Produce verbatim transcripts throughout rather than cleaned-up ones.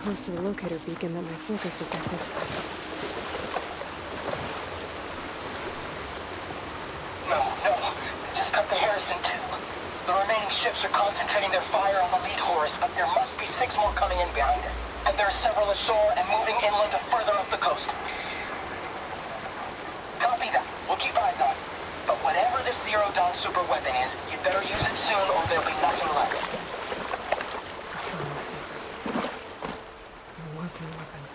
close to the locator beacon that my focus detected. No, no. Just cut the Harrison too. The remaining ships are concentrating their fire on the lead Horus, but there must be six more coming in behind it. And there are several ashore and moving inland to further up the coast. Copy that. We'll keep eyes on it. But whatever this Zero Dawn super weapon is, you better use it soon or there'll be nothing left. There was no weapon.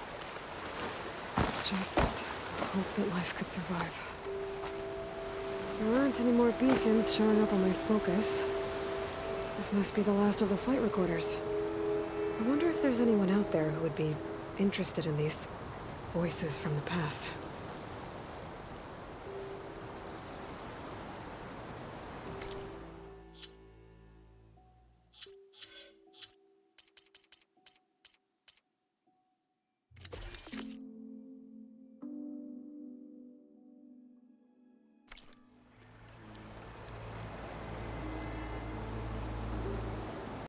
Just hope that life could survive. There aren't any more beacons showing up on my focus. This must be the last of the flight recorders. I wonder if there's anyone out there who would be interested in these voices from the past.